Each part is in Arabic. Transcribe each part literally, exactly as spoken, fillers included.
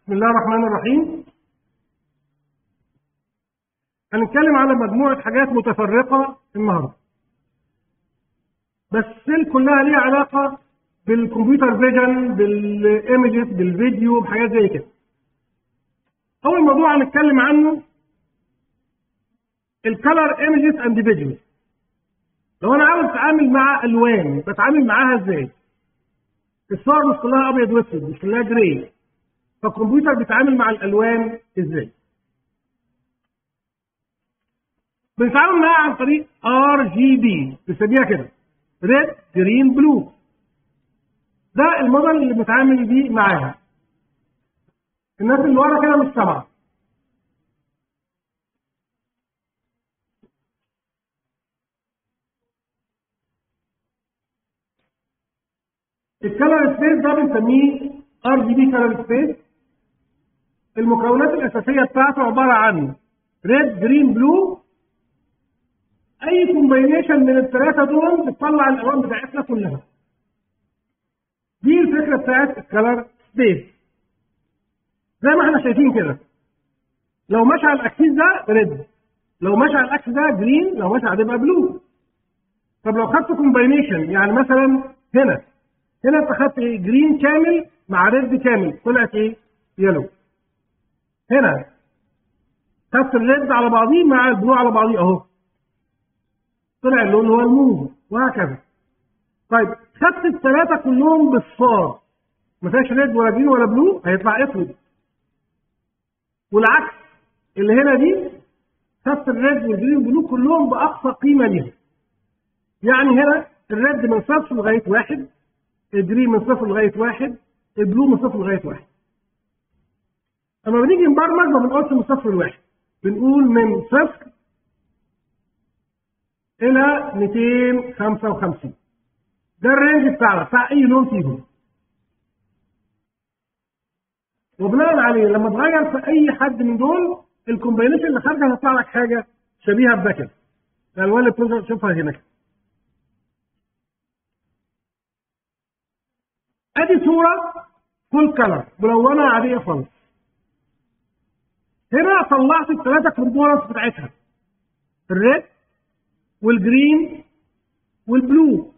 بسم الله الرحمن الرحيم. هنتكلم على مجموعة حاجات متفرقة النهارده، بس كلها ليها علاقة بالكمبيوتر فيجن، بالايمجز، بالفيديو، بحاجات زي كده. أول موضوع هنتكلم عنه الكالر ايمجز اند فيديو. لو أنا عاوز أتعامل مع ألوان بتعامل معاها إزاي؟ الصور مش كلها أبيض وأسود، مش كلها جراي، فالكمبيوتر بيتعامل مع الألوان إزاي؟ بنتعامل معاها عن طريق ار جي بي، بنسميها كده ريد جرين بلو. ده الموديل اللي بنتعامل بيه معاها. الناس اللي ورا كده مش سامعه. الكالر سبيس ده بنسميه ار جي بي كالر سبيس. المكونات الاساسيه بتاعته عباره عن ريد جرين بلو. اي كومباينيشن من الثلاثه دول بتطلع الالوان بتاعتنا كلها. دي الفكره بتاعت الكالر سبيس. زي ما احنا شايفين كده، لو ماشي على الاكسيس ده ريد، لو ماشي على الاكسيس ده جرين، لو ماشي على ده بلو. طب لو خدت كومباينيشن، يعني مثلا هنا هنا انت خدت ايه؟ جرين كامل مع ريد كامل، طلعت ايه؟ يلو. هنا خدت الريد على بعضيه مع البلو على بعضيه اهو، طلع اللون هو الموف، وهكذا. طيب خدت الثلاثه كلهم بالصار، ما فيهاش ريد ولا جرين ولا بلو، هيطلع اسود. والعكس، اللي هنا دي خدت الريد والجرين والبلو كلهم باقصى قيمه ليهم. يعني هنا الريد من صفر لغايه واحد، الجرين من صفر لغايه واحد، البلو من صفر لغايه واحد. اما بنيجي نبرمج ما بنقولش من صفر لواحد، بنقول من صفر الى مئتين وخمسة وخمسين. ده الرينج بتاعنا بتاع اي لون فيهم. وبناء عليه لما تغير في اي حد من دول، الكومباينيشن اللي خارجه هتطلع لك حاجه شبيهه بده كده. الالوان اللي بتقدر تشوفها هنا كده. ادي صوره فول كلر ملونه عاديه خالص. هنا طلعت الثلاثه كومبوننتس بتاعتها، الريد والجرين والبلو.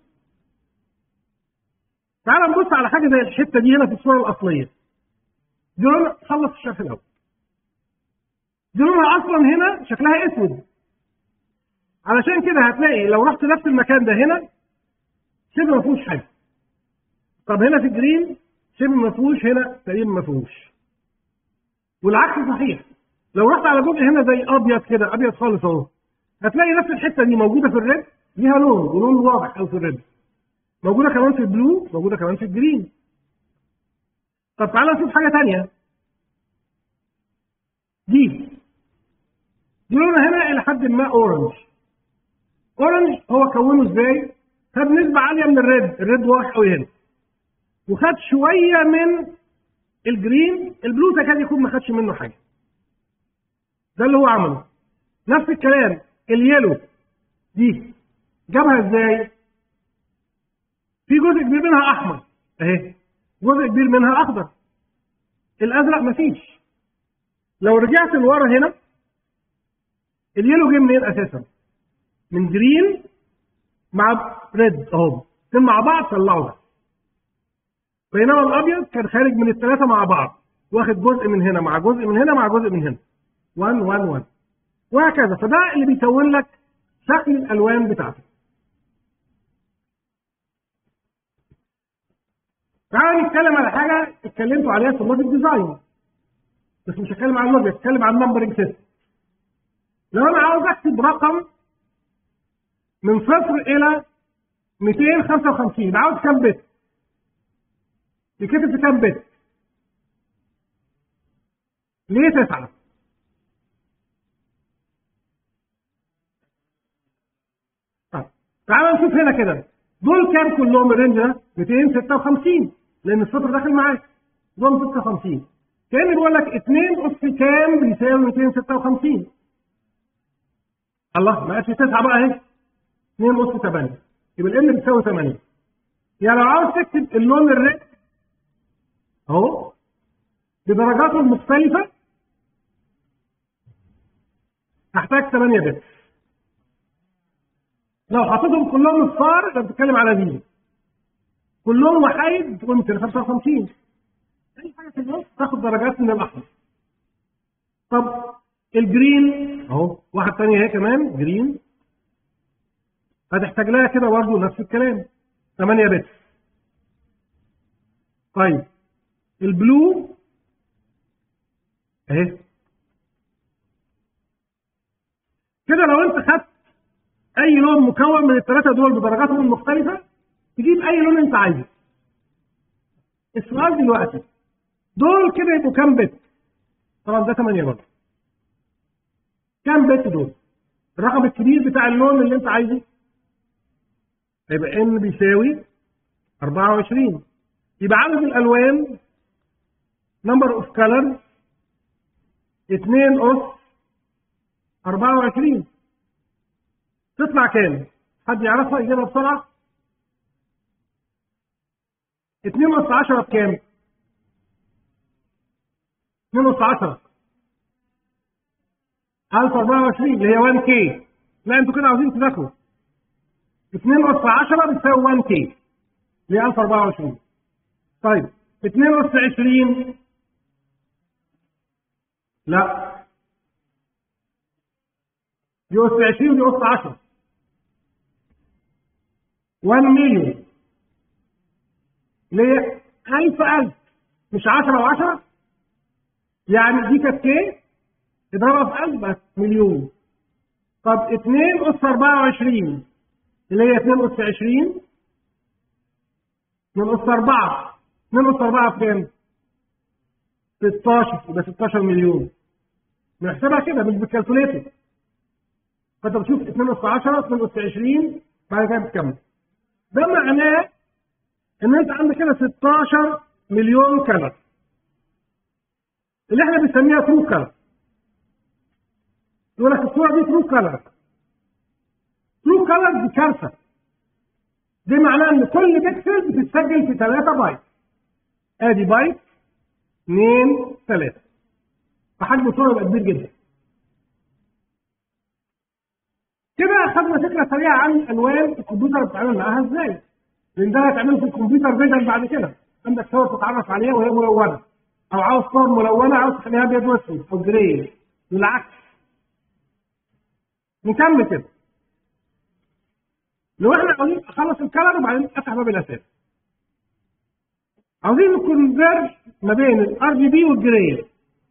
تعال نبص على حاجه زي الحته دي هنا في الصوره الاصليه. دي لون، خلص الشرح الاول. دي لونها اصلا هنا شكلها اسود، علشان كده هتلاقي لو رحت نفس المكان ده هنا شبه ما فيهوش حاجه. طب هنا في الجرين شبه ما فيهوش، هنا تقريبا ما فيهوش. والعكس صحيح. لو رحت على جزء هنا زي ابيض كده، ابيض خالص اهو، هتلاقي نفس الحته دي موجوده في الريد، ليها لون ولون واضح قوي في الريد. موجوده كمان في البلو، موجوده كمان في الجرين. طب تعالى نشوف حاجه ثانيه. دي دي لونها هنا الى حد ما اورنج. اورنج هو كونه ازاي؟ خد نسبه عاليه من الريد، الريد واضح قوي هنا، وخد شويه من الجرين، البلو تكاد يكون ما خدش منه حاجه. ده اللي هو عمله. نفس الكلام اليلو دي جابها ازاي؟ في جزء كبير منها احمر اهي، جزء كبير منها اخضر. الازرق مفيش. لو رجعت لورا هنا، اليلو جه منين اساسا؟ من جرين مع ريد اهو، الاثنين مع بعض طلعوا ده. بينما الابيض كان خارج من الثلاثه مع بعض، واخد جزء من هنا مع جزء من هنا مع جزء من هنا، واحد واحد واحد، وهكذا. فده اللي بيكون لك شكل الالوان بتاعتك. تعالى نتكلم على حاجه اتكلمتوا عليها في اللوجيك ديزاين، بس مش هتكلم عن اللوجيك، هتكلم عن النمبرنج سيستم. لو انا عاوز اكتب رقم من صفر الى مئتين وخمسة وخمسين، عاوز كام بت؟ يتكتب في كام بت؟ ليه تسعة؟ طيب تعالى نشوف هنا كده، دول كام كلهم؟ الرينج ده مئتين وستة وخمسين، لان الصفر داخل معاك. دول ستة وخمسين، كان بيقول لك اتنين اس كام بيساوي مئتين وستة وخمسين. الله، ما قالش تسعة بقى اهي، اتنين اس ثمانية، يبقى الام بتساوي ثمانية. يعني لو عاوز تكتب اللون الريد اهو بدرجاته المختلفة هحتاج ثمانية بت. لو حطيتهم كلهم اصفار يبقى بتتكلم على دي، كلهم وحيد تقول مئتين وخمسة وخمسين. اي حاجه في النص تاخد درجات من الاحمر. طب الجرين اهو واحد ثاني اهي كمان جرين، هتحتاج لها كده برضه نفس الكلام ثمانية بت. طيب البلو اهي كده، لو انت خدت اي لون مكون من الثلاثه دول بدرجاتهم المختلفه تجيب اي لون انت عايزه. السؤال دلوقتي دول كده يبقوا كام بت؟ طبعا ده ثمانية برضه. كام بت دول؟ الرقم الكبير بتاع اللون اللي انت عايزه هيبقى ان بيساوي أربعة وعشرين. يبقى عدد الالوان نمبر اوف كلرز اتنين أس أربعة وعشرين. تطلع كام؟ حد يعرفها يجيبها بسرعه؟ اتنين أس عشرة بكام؟ اتنين أس عشرة ألف وأربعة وعشرين اللي هي واحد كي. لا انتوا كده عاوزين تذاكروا. اتنين أس عشرة بتساوي واحد كي اللي هي ألف وأربعة وعشرين. طيب اتنين أس عشرين لا، دي أس عشرين ودي أس عشرة. واحد مليون اللي هي ألف ألف مش عشرة و10، يعني دي كانت كي اضربها في ألف بس مليون. طب اتنين أس أربعة وعشرين اللي هي اتنين أس عشرين اتنين أس أربعة، اتنين أس أربعة بكام؟ ستاشر، يبقى ستاشر مليون. بنحسبها كده مش بالكالكوليتر. فانت بتشوف اتنين أس عشرة اتنين أس عشرين بعد كده بتكمل. ده معناه ان انت عندك كده ستاشر مليون كلر اللي احنا بنسميها ترو كلر. يقول لك الصوره دي ترو كلر. ترو كلر دي كارثه. دي معناه ان كل بكسل بتتسجل في ثلاثة بايت. ادي بايت اثنين ثلاثة، فحجم الصوره يبقى كبير جدا. كده اخذنا فكره سريعه عن الالوان الكمبيوتر بتتعامل معاها ازاي. لان ده هتعمله في الكمبيوتر فيجن بعد كده. عندك صور تتعرف عليها وهي ملونه، او عاوز صور ملونه عاوز تخليها ابيض واسود او جراي بالعكس. نكمل كده. لو احنا عاوزين نخلص الكلر وبعدين نفتح باب الاساس، عاوزين نكونفيرج ما بين الار جي بي والجراي.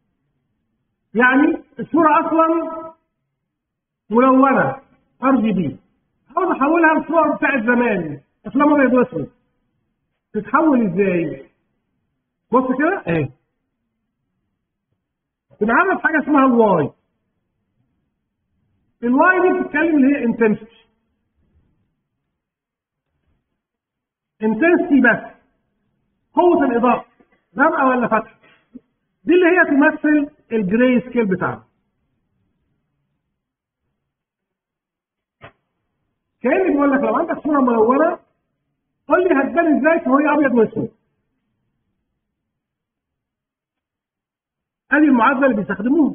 يعني الصوره اصلا ملونه ار جي بي، عاوز احولها لصور بتاعت زمان افلام ابيض واسود. تتحول ازاي؟ بص كده اهي. بنعرف حاجه اسمها الواي. الواي دي بتتكلم اللي هي انتنسيتي. انتنسيتي بس، قوه الاضاءه غامقه ولا فاتحه. دي اللي هي تمثل الجراي سكيل بتاعنا. كأني بيقول لك لو عندك صوره ملونه قول لي هتبان ازاي وهي ابيض واسود. ادي المعادله اللي بيستخدموها.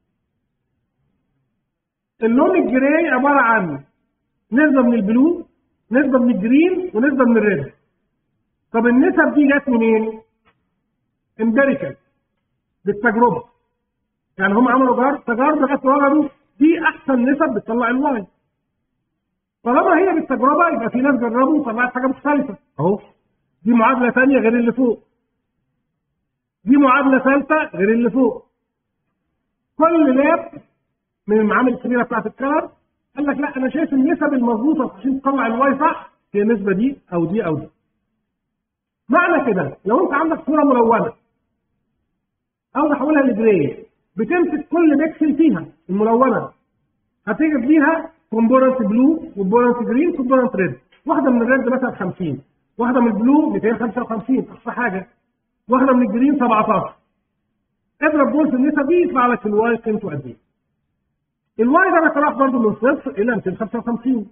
اللون الجراي عباره عن نسبه من البلو، نسبه من الجرين، ونسبه من الريد. طب النسب دي جت منين؟ امبيريكال، بالتجربه. يعني هم عملوا تجارب لغايه وجدوا دي احسن نسب بتطلع الواي. طالما هي بالتجربه يبقى في ناس جربوا وطلعت حاجه مختلفه اهو. دي معادله ثانيه غير اللي فوق، دي معادله ثالثه غير اللي فوق. كل لاب من المعامل الكبيره بتاعت الكلر قال لك لا انا شايف النسب المظبوطه عشان تطلع الواي صح هي النسبه دي او دي او دي. معنى كده لو انت عندك صوره ملونه او تحولها لجراي، بتمسك كل بيكسل فيها الملونه هتيجي فيها كومبوننت بلو، كومبوننت جرين، كومبوننت ريد. واحده من الريد مثلا خمسين، واحده من البلو مئتين وخمسة وخمسين اقصى حاجه، واحده من الجرين سبعتاشر. اضرب دول في النسب دي يطلع لك الواي قيمته قد ايه. الواي ده بيتراوح برضه من صفر الى مئتين وخمسة وخمسين.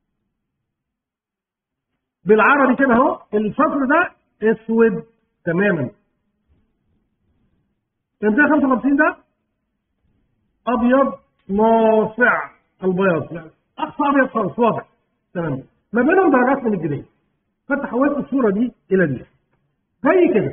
بالعربي كده اهو الصفر ده اسود تماما، مئتين وخمسة وخمسين ده ابيض ناصع البياض، يعني اقصى ابيض خالص واضح تمام، ما بينهم درجات من الجنيه. فانت حولت الصوره دي الى دي زي كده.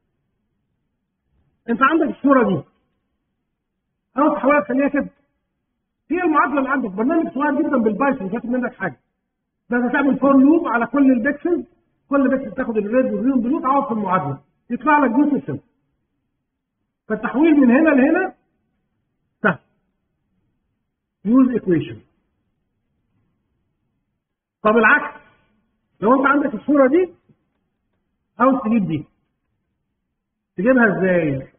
انت عندك الصوره دي انا تحولها تخليها كده. هي المعادله اللي عندك برنامج صغير جدا بالبايثون مش هياخد منك حاجه، بس هتعمل فور لوب على كل البكسل، كل بكسل تاخد الريد والجرين بلو تعوض في المعادله يطلع لك دي سيستم. فالتحويل من هنا لهنا سهل. يوز ايكويشن. طب العكس، لو انت عندك الصوره دي عاوز تجيب دي، تجيبها ازاي؟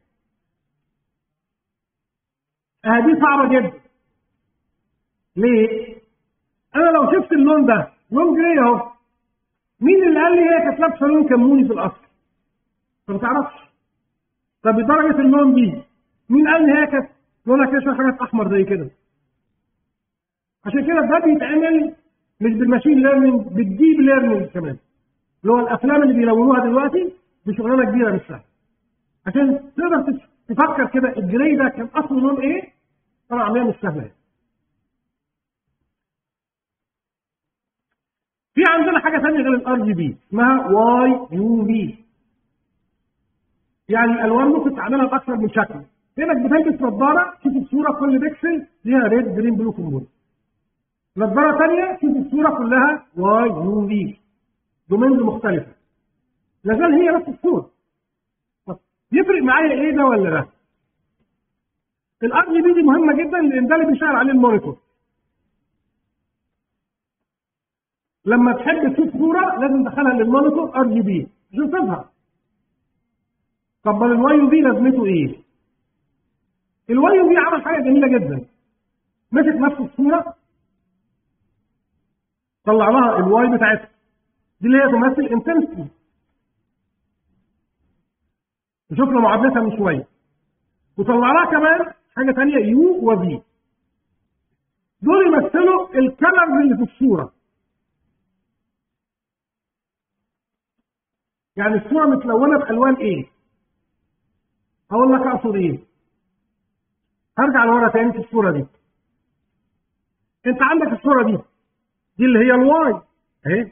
اه دي صعبه جدا. ليه؟ انا لو شفت اللون ده لون جراي اهو، مين اللي قال لي هي كانت لابسه لون كموني في الاصل؟ انت ما تعرفش. طب بدرجه اللون دي مين قال لي هي كانت لونها كده شويه حاجات احمر زي كده؟ عشان كده ده بيتعمل مش بالماشين ليرنينج، بالديب ليرنينج كمان، اللي هو الافلام اللي بيلونوها دلوقتي دي شغلانه كبيره مش سهله. عشان تقدر تفكر كده الجراي ده كان اصله لون ايه؟ طبعا عمليه مش سهله. في عندنا حاجه ثانيه غير الار جي بي اسمها واي يو في. يعني الالوان ممكن تعملها باكثر من شكل. كانك بتلبس نظاره تشوف الصوره كل بكسل ليها ريد جرين بلو كومبون. نظاره ثانيه تشوف الصوره كلها واي يو في. دومينز مختلفه. لازال هي نفس الصوره. يفرق معايا ايه ده ولا ده؟ الار جي بي دي مهمه جدا لان ده اللي بيشتغل عليه المونيتور. لما تحب تشوف صوره لازم تدخلها للمونيتور ار جي بي عشان تظهر. طب ما الواي يو في لازمته ايه؟ الواي يو في عمل حاجه جميله جدا. مسك نفس الصوره طلع لها الواي بتاعتها دي اللي هي تمثل انتنسيتي. وشفنا معادلتها من شويه. وطلع لها كمان حاجه ثانيه يو وفي. دول يمثلوا الكلر اللي في الصوره. يعني الصوره متلونه بالوان ايه؟ هقول لك اقصد ايه. هرجع لورا تاني في الصوره دي. انت عندك الصوره دي دي اللي هي الواي اهي.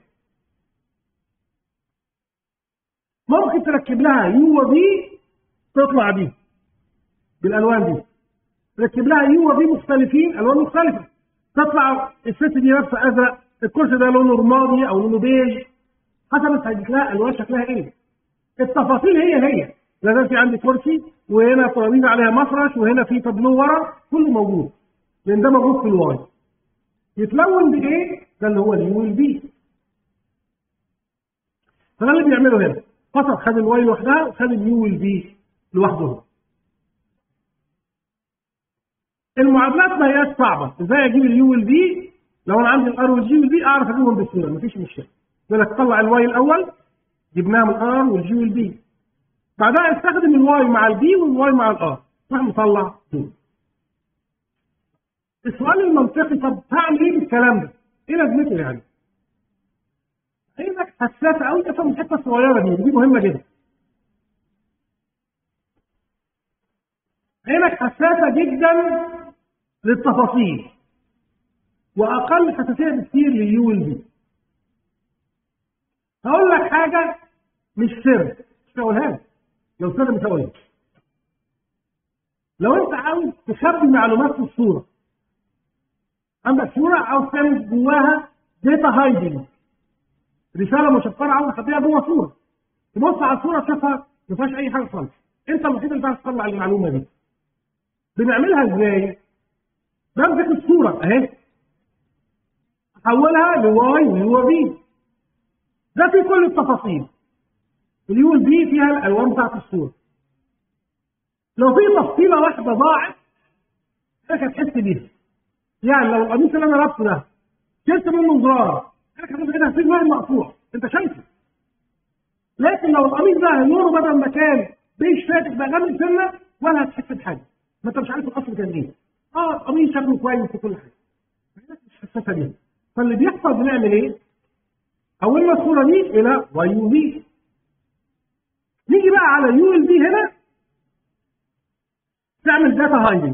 ممكن تركب لها يو وفي تطلع دي بالالوان دي. تركب لها يو وفي مختلفين الوان مختلفه تطلع الست دي لابسه ازرق، الكرسي ده لونه رمادي او لونه بيج، حسب انت هتجيب لها الوان شكلها ايه. التفاصيل هي هي. لازم في عندي كرسي وهنا ترابيزه عليها مفرش وهنا في تابلو ورا كله موجود لان ده موجود في الواي. يتلون بايه؟ ده اللي هو اليو والبي. فده اللي بيعمله هنا. فقط خد الواي لوحدها وخد اليو والبي لوحدهم. المعادلات ما هياش صعبه. ازاي اجيب اليو والبي؟ لو انا عندي الار والجي والبي اعرف اجيبهم بسهوله مفيش مشكله. يقول لك طلع الواي الاول جبناها من الار والجي والبي. بعدها استخدم الواي مع البي والواي مع الار راح مطلع دول. السؤال المنطقي طب هعمل ايه بالكلام ده؟ ايه لازمته يعني؟ عينك حساسه قوي تفهم الحته الصغيره دي ودي مهمه جدا. عينك حساسه جدا للتفاصيل واقل حساسيه بكثير لليو والبي. هقول لك حاجه مش سر مش هقولها لك. لو سر مش هقولها. لو انت عاوز تخبي معلومات في الصوره، عندك صوره عاوز تعمل جواها داتا هايدنج، رساله مشفره عاوز تخبيها جوه صوره، تبص على الصوره تشوفها ما فيهاش اي حاجه خالص، انت الوحيد اللي تعرف تطلع المعلومه دي. بنعملها ازاي؟ بمسك الصوره اهي احولها لواي ويو وبي. ده في كل التفاصيل. اليو والبي فيها الالوان بتاعت الصوره. لو في تفصيله واحده ضاعت انت هتحس بيها. يعني لو القميص اللي انا لابسه ده شلت منه زرار انا كمان كده هسيب واحد مقطوع انت شايفه. لكن لو القميص ده لونه بدل ما كان بيج فاتح بقى غامق سنه ولا هتحس بحاجه. ما انت مش عارف الاصل كان ايه. اه القميص شكله كويس وكل حاجه. مش حساسه بيها. فاللي بيحصل بنعمل ايه؟ حولنا الصوره دي الى واي يو في. نيجي بقى على يو ال بي هنا تعمل داتا هايدنج،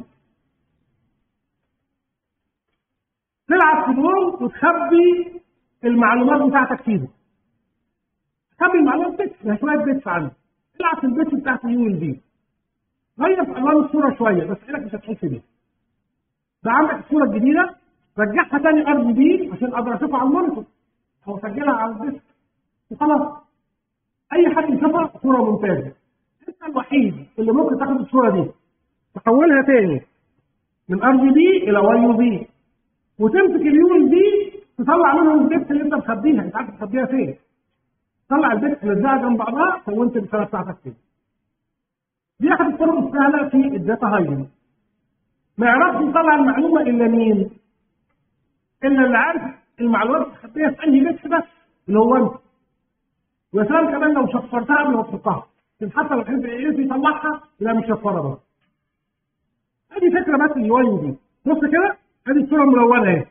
تلعب في دول وتخبي المعلومات بتاعتك فيهم. تخبي المعلومات بيتس، شويه بيتس عندك، تلعب في البيتس بتاعت اليو ال دي، غير في الوان الصوره شويه بس عينك مش هتحس بيها. ده عندك الصوره الجديده، رجعها تاني ار جي بي عشان اقدر اشوفها على المونيتور او اسجلها على الديسك وخلاص. اي حد يشوفها صوره ممتازه. انت الوحيد اللي ممكن تاخد الصوره دي تحولها تاني من ار جي بي الى واي يو بي، وتمسك اليو ال بي تطلع منهم البيتس اللي انت مخبيها، انت عارف تخبيها فين. طلع البيتس تلزقها جنب بعضها كونت الرساله بتاعتك فين. دي احد الطرق السهله في الداتا هايدنج. ما يعرفش يطلع المعلومه الا مين؟ الا اللي عارف المعلومات مخبيه في انهي بيتس بس، اللي هو انت. ويا سلام كمان لو شفرتها قبل ما تحطها، حتى لو حد ايه يطلعها لا مش شفره بقى. ادي فكره بس الواي ودي. بص كده، ادي الصوره الملونه اهي.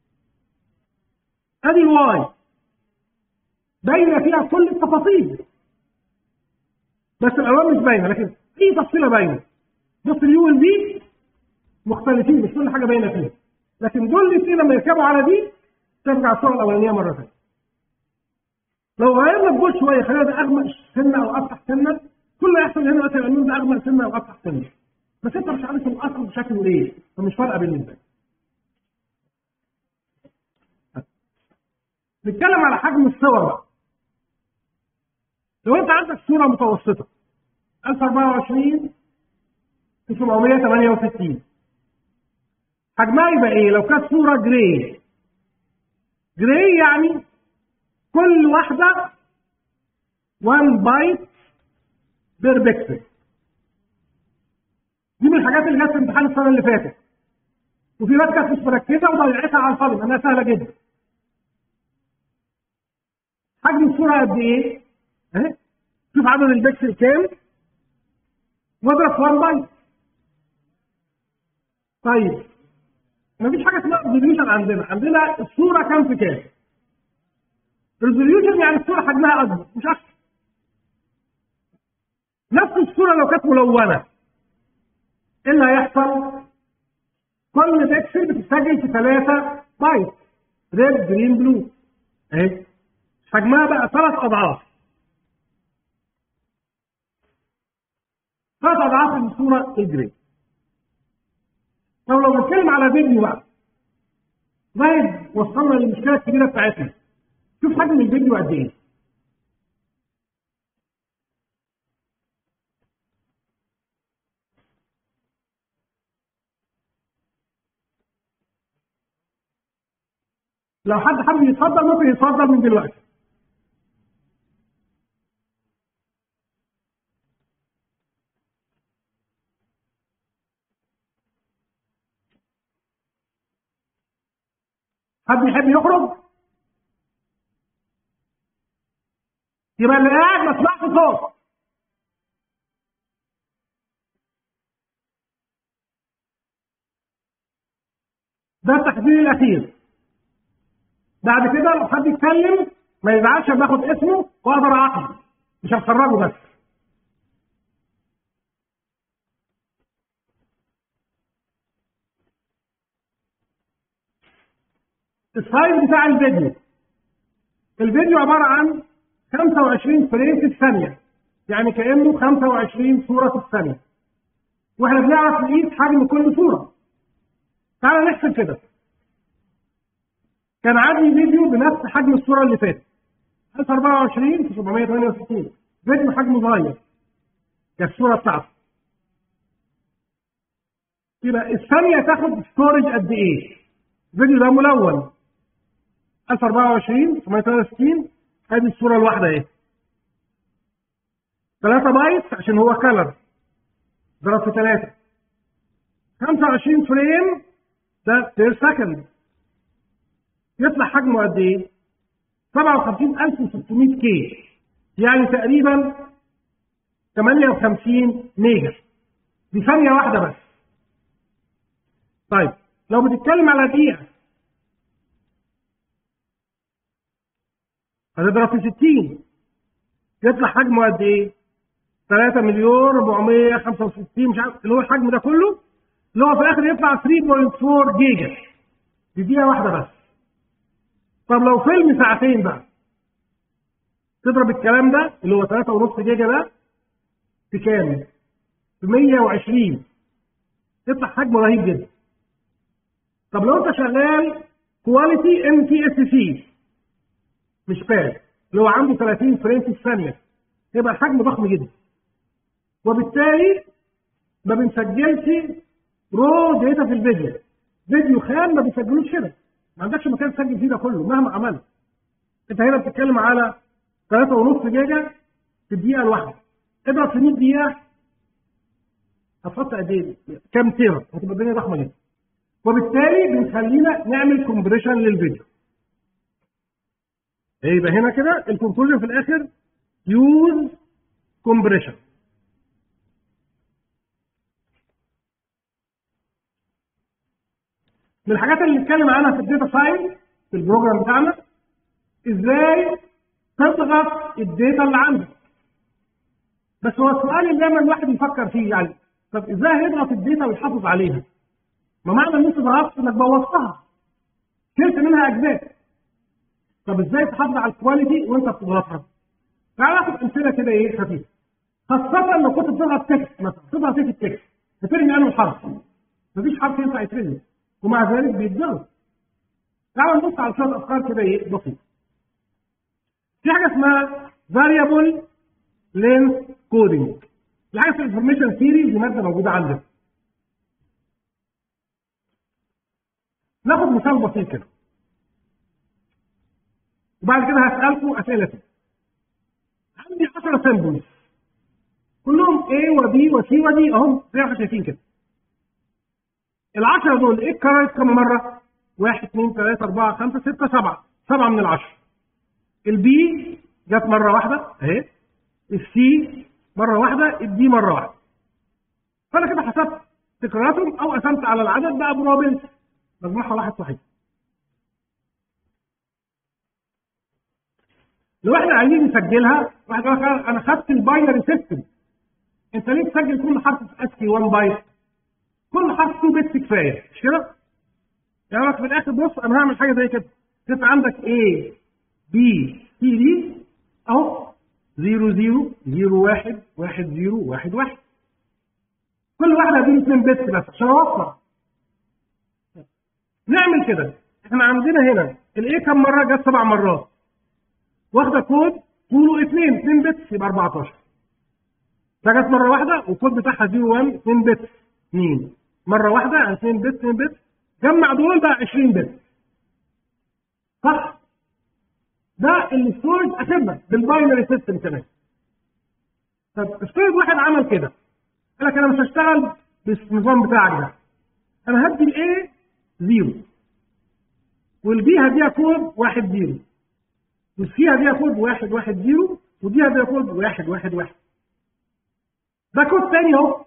ادي الواي باينه فيها كل التفاصيل، بس الالوان مش باينه، لكن في تفصيله باينه. بص اليو ال بي مختلفين، مش كل حاجه باينه فيها، لكن دول الاثنين لما يركبوا على دي ترجع الصوره الاولانيه مره ثانيه. لو غيرنا الجول شويه خلينا ده اغمق سنه او افتح سنه، كل اللي يحصل هنا مثلا النور ده اغمق سنه او افتح سنه، بس انت مش عارف الاصل بشكله ايه، فمش فارقه بالنسبه لك. نتكلم على حجم الصور بقى. لو انت عندك صوره متوسطه ألف وأربعة وعشرين في سبعمية وتمانية وستين، حجمها يبقى ايه؟ لو كانت صوره جراي، جراي يعني كل واحده واحد بايت بير بيكسل. دي من الحاجات اللي جت في امتحان السنه اللي فاتت، وفي ناس كانت مش مركزه وضيعتها على الفاضي لانها سهله جدا. حجم الصوره قد ايه؟ اهي شوف عدد البكسل كام واضرب في واحد بايت. طيب مفيش حاجه اسمها ريزوليوشن عندنا، عندنا الصوره كام في كام. ريزوليوشن يعني الصوره حجمها اكبر مش اكتر. نفس الصوره لو كانت ملونه ايه اللي هيحصل؟ كل بكسل بتتسجل في ثلاثة بايت، ريد جرين بلو اهي، حجمها بقى ثلاث اضعاف، ثلاث اضعاف من الصوره الجرين. طب لو بنتكلم على فيديو بقى، طيب وصلنا للمشكله الكبيره بتاعتنا. شوف حجم الفيديو قد ايه. لو حد حابب يتفضل ممكن يتفضل من دلوقتي. حد يحب يخرج؟ يبقى اللي قاعد ما سمعش صوت. ده التحذير الاخير. بعد كده لو حد يتكلم ما يزعلش، باخد اسمه واقدر اعاقبه، مش هخرجه بس. السايز بتاع الفيديو، الفيديو عباره عن خمسة وعشرين فريم في الثانيه، يعني كانه خمسة وعشرين صوره في الثانيه، واحنا بنعرف نقيس حجم كل صوره. تعالى نحسب كده. كان عندي فيديو بنفس حجم الصوره اللي فاتت ألف وأربعة وعشرين في سبعمية وتمانية وستين، فيديو حجمه صغير كانت الصوره بتاعته. يبقى الثانيه تاخد ستورج قد ايه؟ الفيديو ده ملون ألف وأربعة وعشرين سبعمية وتمانية وستين، ادي الصوره الواحده اهي، ثلاثة بايت عشان هو كلر، ضرب في ثلاثة، خمسة وعشرين فريم ده بير سكند، يطلع حجمه قد ايه؟ سبعة وخمسين ألف وستمية كي، يعني تقريبا تمانية وخمسين ميجا، دي ثانيه واحده بس. طيب لو بتتكلم على دقيقه هتضرب في ستين، يطلع حجمه قد ايه؟ ثلاثة مليون أربعمية وخمسة وستين مش عارف اللي هو الحجم ده كله، اللي هو في الاخر يطلع ثلاثة فاصلة أربعة جيجا دي دقيقه واحده بس. طب لو فيلم ساعتين بقى تضرب الكلام ده اللي هو ثلاثة ونص جيجا ده في كام؟ في مية وعشرين، يطلع حجم رهيب جدا. طب لو انت شغال كواليتي ام تي اس سي مش باد اللي هو عنده ثلاثين فريم في الثانيه، يبقى الحجم ضخم جدا، وبالتالي ما بنسجلش رو داتا في الفيديو. فيديو خام ما بيسجلوش كده، ما عندكش مكان تسجل فيه ده كله مهما عملت. انت هنا بتتكلم على ثلاثة ونص جيجا في الدقيقه الواحده، اضرب في مية دقيقه هتحط قد ايه؟ كام تيرا؟ هتبقى الدنيا ضخمه جدا. وبالتالي بنخلينا نعمل كومبريشن للفيديو. يبقى هنا كده الكونكلوجن في الاخر يوز كومبريشن. من الحاجات اللي نتكلم عنها في الداتا ساينس في البروجرام بتاعنا ازاي تضغط الداتا اللي عندك. بس هو السؤال اللي دايما الواحد يفكر فيه يعني طب ازاي هيضغط الداتا ويحافظ عليها؟ ما معنى ان انت ضغطت انك بوظتها شلت منها اجزاء. طب ازاي تحافظ على الكواليتي وانت بتضغطها؟ تعال ناخد امثله كده ايه خفيفه. خاصه لو كنت بتضغط تكست مثلا، بتضغط ايه في التكست؟ بترمي انه حرف، مفيش حرف ينفع يترمي ومع ذلك بيتضغط. تعال نبص على شويه افكار كده ايه بسيطه. في حاجه اسمها variable length coding، دي حاجه في الانفورميشن ثيوري، دي ماده موجوده عندنا. ناخد مثال بسيط كده وبعد كده هسألكم أسئلة كده. عندي عشرة سامبلز كلهم A و B و C و D اهم زي ما احنا شايفين كده. العشرة دول ايه اتكررت كم مرة؟ واحد اثنين ثلاثة أربعة خمسة ستة سبعة، سبعة من العشرة. البي جت مرة واحدة اهي، السي مرة واحدة، الدي مرة واحدة. فأنا كده حسبت تكراراتهم أو قسمت على العدد بقى بروبابيلتي مجموعها واحد صحيح. لو احنا عايزين نسجلها واحد يقول لك انا خدت الباينري سيستم، انت ليه تسجل كل حرف في اسكي واحد بايت؟ كل حرف اتنين بيتس كفايه مش كده؟ يعني في الاخر بص انا هعمل حاجه زي كده، تبقى عندك A B C D اهو صفر صفر صفر واحد واحد صفر واحد واحد، كل واحده هديله اتنين بيتس بس عشان اوفر. نعمل كده، احنا عندنا هنا الايه كم مره جت؟ سبع مرات، واخده كود طوله اثنين اثنين بتس يبقى أربعتاشر. فجت مره واحده والكود بتاعها صفر واحد اثنين بتس اثنين، مره واحده اثنين بتس اثنين بتس، جمع دول بقى عشرين بتس. صح؟ ده الستورج اخدنا بالباينري سيستم كمان. طب افترض واحد عمل كده قال لك انا مش هشتغل بالنظام بتاعك ده، انا هدي الايه صفر والبي هديها كود واحد صفر والسي هديها كود واحد واحد صفر ودي هديها كود واحد واحد واحد. ده كود تاني اهو.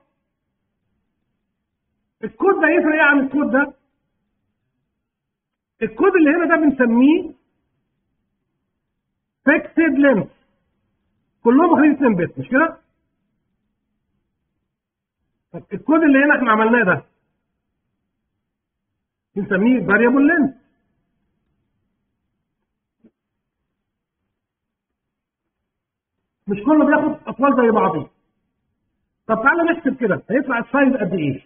الكود ده يفرق ايه عن الكود ده؟ الكود اللي هنا ده بنسميه فيكسد لينث، كلهم واخدين اتنين بت مش كده؟ طب الكود اللي هنا احنا عملناه ده بنسميه فاريبل لينث. مش كله بياخد اطوال زي بعضيه. طب تعالى نحسب كده هيطلع السايز قد ايه؟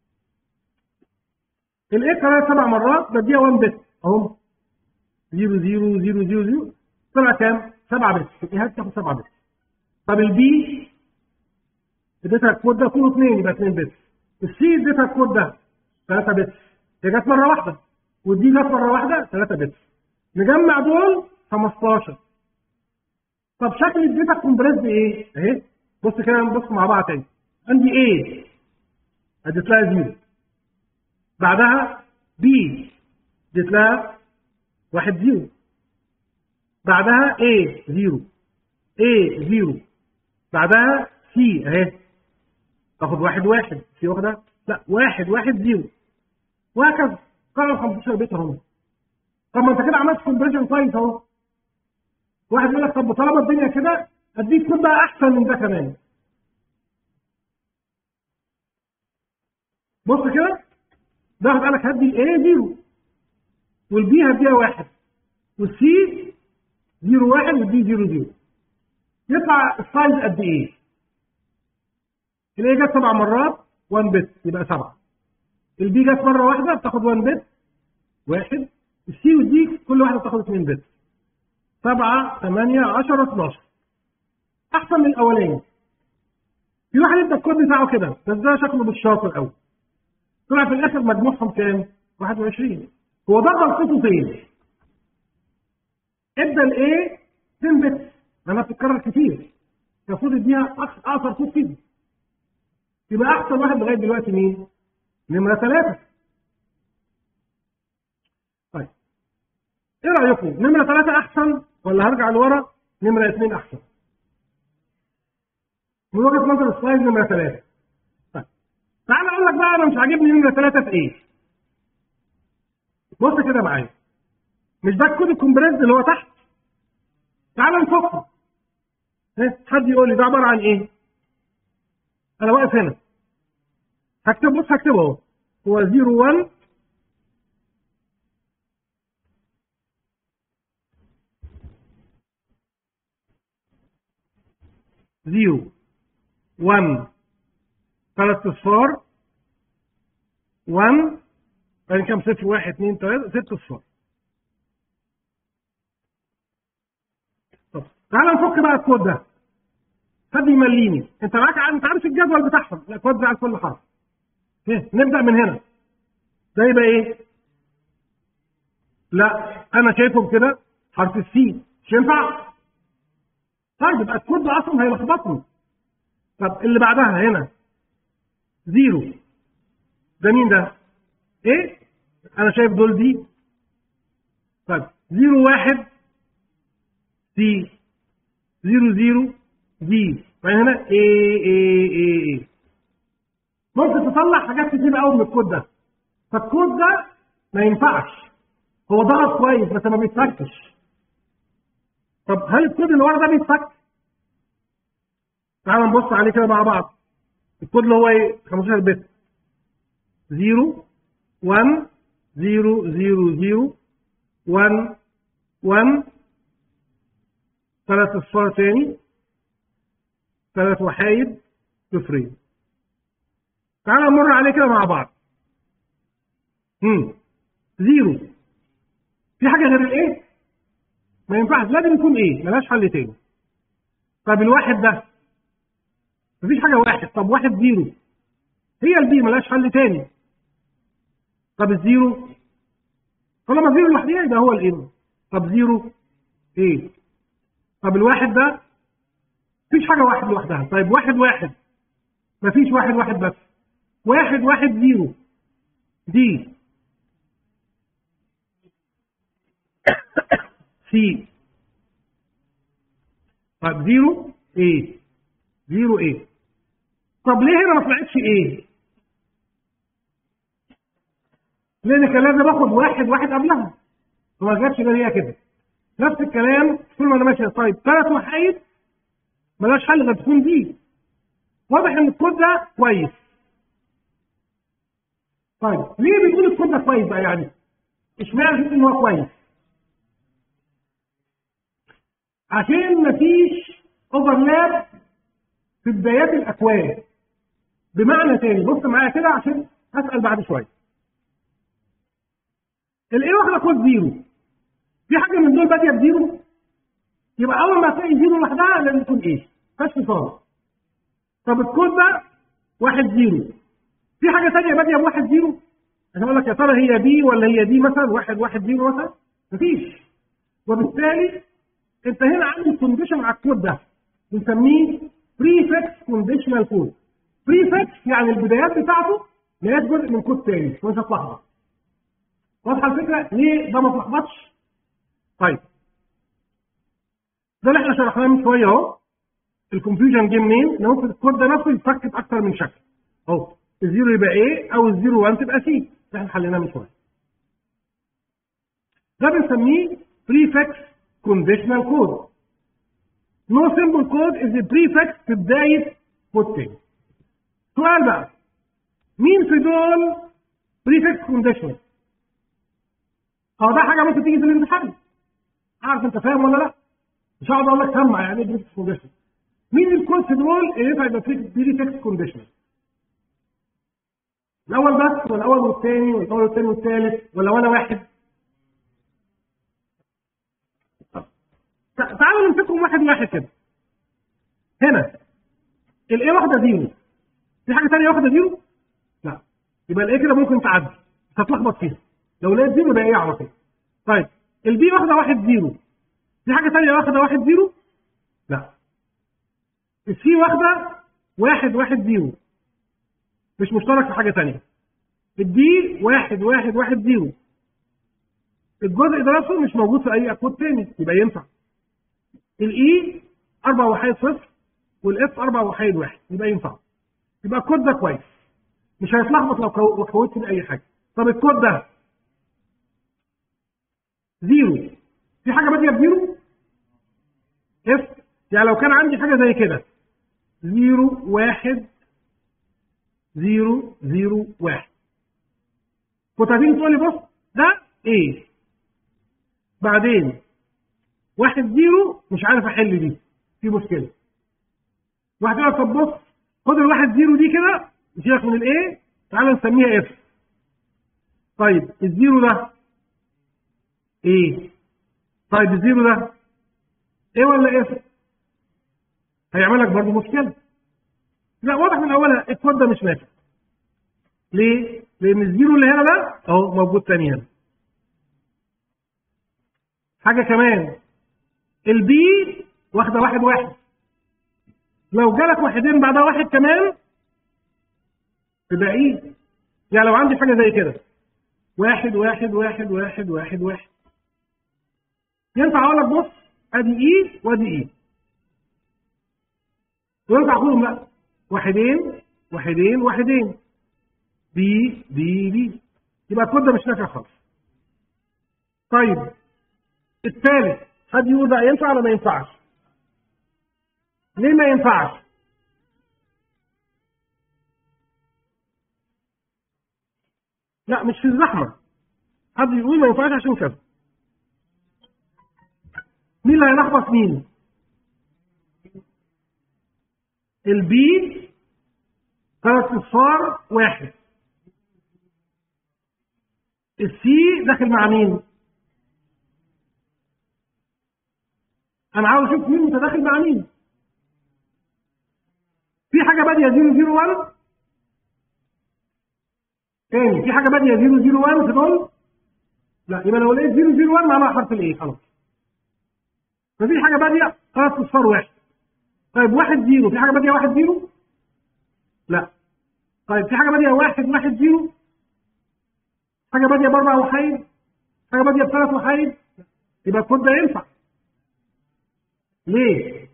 الايه كرر سبع مرات بديها واحد بت اهو صفر صفر صفر صفر صفر، طلع كام؟ سبعة بت. الايه هتاخد سبعة بت. طب البي اديتها الكود ده طوله اثنين يبقى اتنين بت. السي اديتها الكود ده ثلاثة بت، هي جت مره واحده والدي جت مره واحده ثلاثة بت، نجمع دول خمستاشر. طب شكل الداتا كومبريس ايه؟ اهي بص كده نبص مع بعض تاني. عندي A اديت لها صفر، بعدها B اديت لها واحد صفر، بعدها A صفر A صفر، بعدها C اهي تاخد واحد واحد، C واخده لا واحد واحد صفر، وهكذا قرر خمستاشر بت اهو. طب ما انت كده عملت كومبريشن كويس اهو. واحد يقول لك طب طالما الدنيا كده اديك كود بقى احسن من ده كمان. بص كده، ده قال لك هدي الاي زيرو والبي هديها واحد والسي زيرو واحد والبي زيرو زيرو. يطلع السايز قد ايه؟ الاي جت سبع مرات واحد بت يبقى سبعه. البي جت مره واحده بتاخد واحد بت واحد. السي والدي كل واحده بتاخد اتنين بت. سبعه ثمانيه عشرة اتناشر. احسن من الاولاني. في واحد ادى الكود بتاعه كده بس ده شكله مش شاطر قوي. طلع في الاخر مجموعهم كام؟ واحد وعشرين. هو ده غلطته فين؟ ادى الايه عشرة بت، انا بتتكرر كتير، المفروض يديها اقصر كود فيه. يبقى احسن واحد لغايه دلوقتي مين؟ نمره ثلاثه. طيب ايه رايكم؟ نمره ثلاثه احسن ولا هرجع لورا نمره اثنين احسن؟ من وجهه نظر السلايد نمره ثلاثه. طيب تعال اقول لك بقى انا مش عاجبني نمره ثلاثه في ايه؟ بص كده معايا، مش ده الكود الكومبريس اللي هو تحت؟ تعال نفكر. حد يقول لي ده عباره عن ايه؟ انا واقف هنا هكتب، بص هكتبه اهو، هو صفر واحد صفر واحد ثلاث اصفار واحد بعدين كام؟ صفر واحد اتنين تلاته ست اصفار. طب تعالى نفك بقى الكود ده. حد يمليني، انت معاك، انت عارف الجدول بتاعهم، الاكواد دي على كل حرف. نبدا من هنا، ده يبقى ايه؟ لا انا شايفهم كده حرف السي، مش ينفع؟ طيب يبقى الكود ده اصلا هيلخبطني. طب اللي بعدها هنا زيرو، ده مين ده؟ ايه؟ انا شايف دول دي. طيب زيرو واحد سي، زيرو زيرو دي، بعدين هنا ايه ايه ايه ايه. ممكن تطلع حاجات كتير قوي من الكود ده. فالكود ده ما ينفعش، هو ضغط كويس بس ما بيتفكش. طب هل الكود اللي ورا ده بيتفك؟ تعالوا نبص عليه كده مع بعض. الكود اللي هو ايه؟ خمستاشر بت. زيرو واحد زيرو زيرو زيرو واحد واحد ثلاث اصفار تاني ثلاث وحايد صفرين. تعالوا نمر عليه كده مع بعض. امم زيرو في حاجه غير الايه؟ ما ينفعش، لازم يكون ايه؟ ملهاش حل تاني. طب الواحد ده مفيش حاجه واحد. طب واحد زيرو، هي البي ملهاش حل تاني. طب الزيرو طالما زيرو لوحديها يبقى هو الايه. طب زيرو ايه؟ طب الواحد ده مفيش حاجه واحد لوحدها. طيب واحد واحد، مفيش واحد واحد بس. واحد واحد زيرو دي سي. طب زيرو ايه؟ زيرو ايه؟ طب ليه هنا ما طلعتش ايه؟ لان كان لازم اخد واحد واحد قبلها وما جاتش غير هي كده. نفس الكلام طول ما انا ماشي. طيب ثلاث وحايد ملهاش حل غير تكون دي. واضح ان الكود ده كويس. طيب ليه بيقول الكود ده كويس بقى يعني؟ اشمعنى ان هو كويس؟ عشان مفيش اوفرلاب في بدايات الاكواد. بمعنى تاني، بص معايا كده عشان هسال بعد شويه. الايه واخده كود زيرو، في حاجه من دول باديه بزيرو؟ يبقى اول ما تلاقي زيرو لوحدها لازم تكون ايه؟ فاش صار. طب الكود ده واحد زيرو، في حاجه ثانيه باديه بواحد زيرو؟ عشان اقول لك يا ترى هي بي ولا هي دي مثلا واحد واحد زيرو مثلا؟ مفيش. وبالتالي انت هنا عندك كونديشن على الكود ده بنسميه بريفكس كونديشنال كود. بريفكس يعني البدايات بتاعته ملهاش جزء من كود تاني، مش هتلخبط. واضحه الفكره؟ ليه ده ما اتلخبطش؟ طيب ده اللي احنا شرحناه من شويه اهو. الكونفيوجن جه منين؟ ان ممكن الكود ده نفسه يتفك باكثر من شكل. اهو الزيرو يبقى ايه او الزيرو واحد تبقى سي، احنا حليناه من شويه. ده بنسميه prefix conditional code. No simple code is a prefix في بدايه كود تاني. سؤال بقى، مين في دول بريفكس كونديشنال؟ اه ده حاجه ممكن تيجي في الامتحان. عارف انت فاهم ولا لا؟ مش هقعد اقول لك سمع يعني ايه بريفكس كونديشنال. مين الكورس دول اللي ينفع يبقى بريفكس كونديشنال؟ الاول بس ولا الاول والثاني ولا الاول والثاني والثالث ولا ولا واحد؟ تعالوا نمسكهم واحد واحد كده. هنا الايه واخده زيرو، في حاجه ثانيه واخده زيرو؟ لا، يبقى الايه كده ممكن تعدي مش هتلخبط فيها، لو لقيت زيرو يبقى ايه على طول. طيب البي واخده واحد زيرو، في حاجه ثانيه واخده واحد زيرو؟ لا. السي واخده واحد واحد زيرو، مش مشترك في حاجه ثانيه. الدي واحد واحد واحد زيرو، الجزء ده نفسه مش موجود في اي اكواد ثاني يبقى ينفع. الاي أربعة وحيد صفر والاف أربعة وحيد واحد يبقى ينفع. يبقى الكود ده كويس مش هيتلخبط لو كو... كودت لي اي حاجه. طب الكود ده زيرو، في حاجه باديه بزيرو؟ اف، يعني لو كان عندي حاجه زي كده زيرو واحد زيرو زيرو واحد، كنت هتيجي تقول لي بص ده ايه، بعدين واحد زيرو مش عارف احل دي، في مشكله. واحد يقول طب بص خد الواحد زيرو دي كده نشيلك من الايه، تعالى نسميها اف. طيب الزيرو ده ايه؟ طيب الزيرو ده ايه ولا اف؟ هيعمل لك برضه مشكله. لا واضح من اولها الكود ده مش نافع. ليه؟ لان الزيرو اللي هنا ده اهو موجود تاني هنا. حاجه كمان، البي واخده واحد واحد، لو جالك واحدين بعدها واحد كمان تبقى ايه؟ يعني لو عندي حاجه زي كده واحد واحد واحد واحد واحد واحد، ينفع اقول لك بص ادي ايه وادي ايه، وينفع اقولهم لا واحدين واحدين واحدين بي بي بي، يبقى الكود ده مش نافع خالص. طيب الثالث حد يقول بقى ينفع ولا ما ينفعش؟ ليه ما ينفعش؟ لا مش في الزحمه، حد يقول ما ينفعش عشان كذا. مين اللي هيلخبط مين؟ البي ثلاث اصفار واحد، السي داخل مع مين؟ انا عاوز اشوف مين متداخل مع مين. في حاجه باديه صفر صفر واحد تاني، في حاجه باديه صفر صفر واحد في دول؟ لا، يبقى لو لقيت صفر صفر واحد معناها حرف الايه خلاص. ففي حاجه باديه ثلاث اصفار واحد. طيب واحد زيرو، في حاجه باديه واحد زيرو؟ لا. طيب في حاجه باديه واحد واحد زيرو؟ حاجه باديه باربع وحيد؟ حاجه باديه بثلاث وحيد؟ يبقى الكود ده ينفع. ليه؟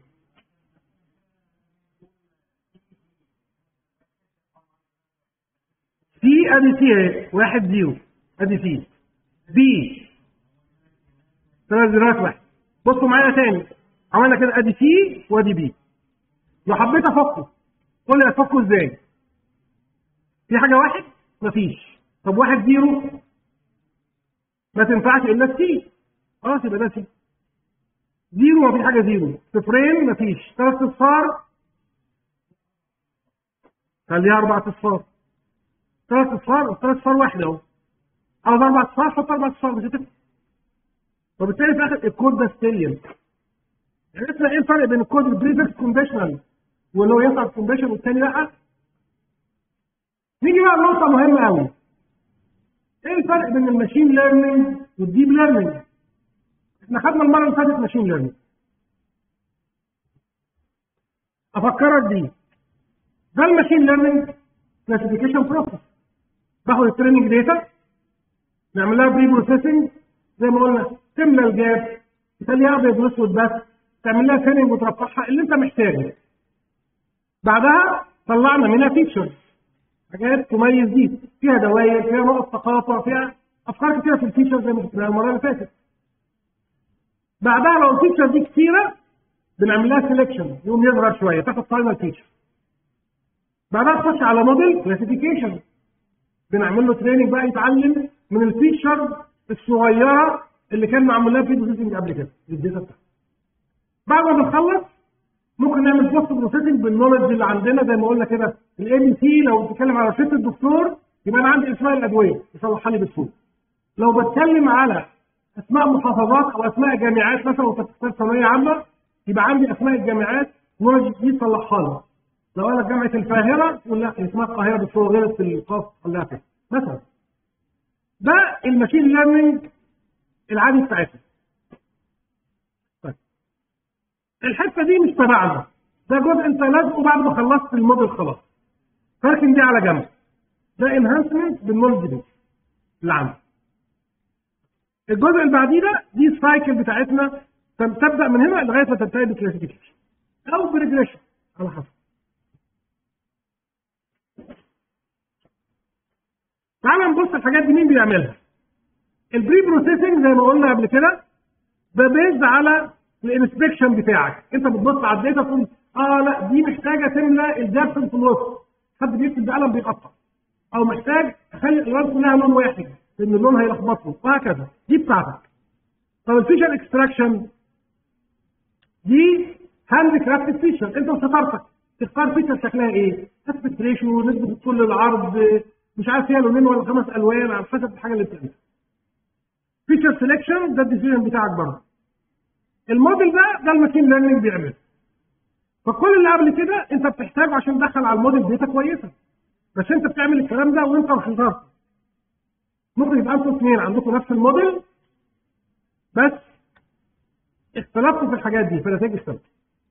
سي ادي سي اهي واحد زيرو، ادي سي. بي ثلاث زيروات واحد. بصوا معايا تاني، عملنا كده ادي سي وادي بي. لو حبيت افكه قول لي افكه ازاي؟ في حاجه واحد؟ مفيش. طب واحد زيرو ما تنفعش الا السي، خلاص يبقى ده سي. زيرو مفيش حاجه زيرو، صفرين مفيش، ثلاث اصفار خليها اربع اصفار، ثلاث اصفار ثلاث اصفار واحد اهو، عاوز اربع اصفار حط اربع اصفار مش هتفرق. وبالتالي في الاخر الكود ده ستيليان. عرفنا ايه الفرق بين الكود البريفكس كونديشنال واللي هو ينفع كونديشن والثاني لا؟ نيجي بقى لنقطه مهمه قوي. ايه الفرق بين الماشين ليرنينج والديب ليرنينج؟ احنا خدنا المره اللي فاتت ماشين ليرنينج. افكرك بيه. ده الماشين ليرنينج كلاسيفيكيشن بروسيس. باخد التريننج داتا نعمل لها بري بروسيسنج زي ما قلنا، تملى الجاب تخليها ابيض واسود بس، تعمل لها تريننج وترفعها اللي انت محتاجه. بعدها طلعنا منها فيتشرز، حاجات تميز دي، فيها دوائر، فيها نقط تقاطع، فيها افكار كتيره في الفيتشرز زي ما شفنا المره اللي فاتت. بعدها لو الفيتشر دي كتيره بنعمل لها سيلكشن يقوم يظهر شويه تاخد فاينل فيتشر. بعدها تخش على موديل كلاسيفيكيشن بنعمل له تريننج بقى يتعلم من الفيتشر الصغيره اللي كان معمول لها بري بروسيسنج قبل كده الداتا بتاعته. بعد ما بنخلص ممكن نعمل بوست بروسيسنج بالنولج اللي عندنا زي ما قلنا كده. الاي بي سي لو بتتكلم على روشته الدكتور يبقى انا عندي اسماء الادويه يصلحها لي بسهوله. لو بتكلم على اسماء محافظات او اسماء جامعات مثلا وانت بتختار ثانويه عامه يبقى عندي اسماء الجامعات نولج دي تصلحها لي. لو انا جامعه القاهره يقول لا اسمها القاهره بس هو غلط في القاف خليها كده مثلا. ده الماشين ليرنينج العادي بتاعتنا. طيب الحته دي مش تبعنا، ده جزء انت لازقه بعد ما خلصت الموديل خلاص، فاركن دي على جنب. ده انهانسمنت بالنولج بيس اللي عندي. الجزء اللي بعديه ده دي السايكل بتاعتنا تبدا من هنا لغايه ما تنتهي بكلاسيفيكيشن او بريجريشن على حسب. تعال نبص الحاجات دي مين بيعملها. البري بروسيسنج زي ما قلنا قبل كده ده بيزد على الانسبكشن بتاعك. انت بتبص على الداتا تقول اه لا دي محتاجه تملى الجابس في الوسط، حد بيكتب بقلم بيقطع، او محتاج تخلي الالوان كلها لون واحد لان اللون هيلخبطه وهكذا. دي بتاعتك. طب الفيشر اكستراكشن دي هاند كرافت فيشر، انت وشطارتك تختار فيشر شكلها ايه؟ اسبكت ريشيو، نسبه الطول للعرض، مش عارف فيها لونين ولا خمس الوان على حسب الحاجه اللي بتعملها. فيتشر سelection ده الديسيجن بتاعك برضه. الموديل ده ده الماشين ليرنينج بيعمله. فكل اللي قبل كده انت بتحتاجه عشان تدخل على الموديل داتا كويسه، بس انت بتعمل الكلام ده وانت وشطارتك. ممكن يبقى انتوا اثنين عندكم نفس الموديل بس اختلفتوا في الحاجات دي فالنتائج اختلفت.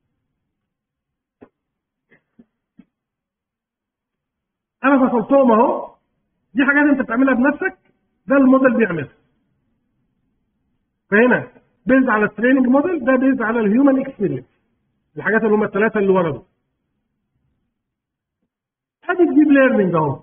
انا فصلتهم اهو، دي حاجات انت بتعملها بنفسك، ده الموديل بيعملها. فهنا بيزد على التريننج موديل، ده بيزد على الهيومن اكسبيرينس، الحاجات اللي هم الثلاثه اللي ورا دول. ادي الديب ليرنينج اهو،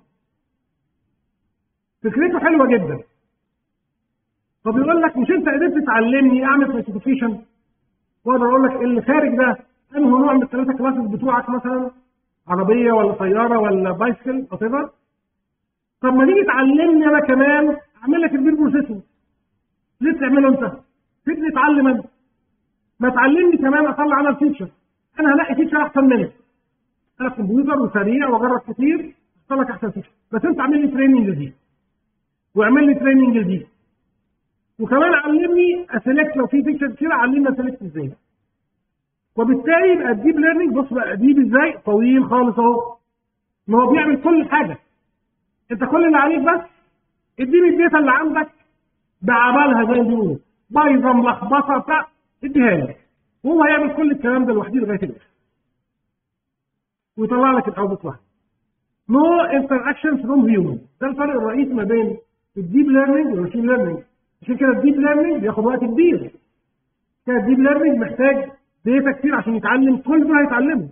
فكرته حلوه جدا. طب يقول لك مش انت قدرت تعلمني اعمل كلاسيفيكيشن واقدر اقول لك اللي خارج ده انه نوع من الثلاثه كلاسز بتوعك، مثلا عربيه ولا سياره ولا بايسكل او كده. طب ما تيجي تعلمني انا كمان اعمل لك البير بروسيسنج. ليه تعمله انت؟ تبني اتعلم انت. ما تعلمني كمان اطلع انا الفيتشر. انا هلاقي فيتشر احسن منك. انا كمبيوتر وسريع واجرب كتير اختار لك احسن فيتشر، بس انت اعمل لي تريننج جديد واعمل لي تريننج جديد. وكمان علمني اسلكت لو في فيتشر كتير علمني اسلكت ازاي. وبالتالي يبقى الديب ليرنينج بص بقى ديب ازاي طويل خالص اهو. ما هو بيعمل كل حاجه. انت كل اللي عليك بس اديني الداتا اللي عندك بعبالها زي ما بيقولوا بايظه ملخبطه بتاع اديها لي، وهو هيعمل كل الكلام ده لوحده لغايه الاخر ويطلع لك الاوتبوت واحد. نو انتراكشن فروم هيومن. ده الفرق الرئيسي ما بين الديب ليرنينج والماشين ليرنينج. عشان كده الديب ليرنينج بياخد وقت كبير. كده الديب ليرنينج محتاج داتا كتير عشان يتعلم كل ده هيتعلمه.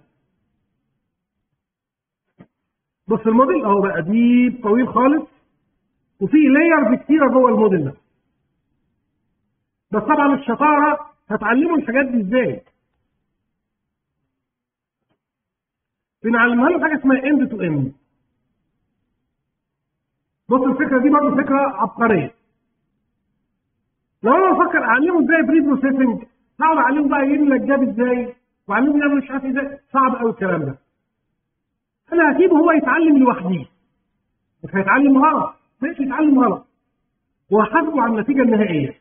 بص الموديل اهو بقى ديب طويل خالص وفي لايرز كتيره جوه الموديل ده. بس طبعا الشطاره هتعلموا الحاجات دي ازاي؟ بنعلمها له حاجه اسمها اند تو اند. بص الفكره دي برضه فكره عبقريه. لو انا بفكر اعلمه ازاي بري بروسيسنج هقعد اعلمه بقى يملى الجاب ازاي واعلمه يعمل مش عارف ازاي، صعب قوي الكلام ده. انا هسيبه هو يتعلم لوحده. مش هيتعلم غلط، مش يتعلم غلط، وهحاسبه على النتيجه النهائيه.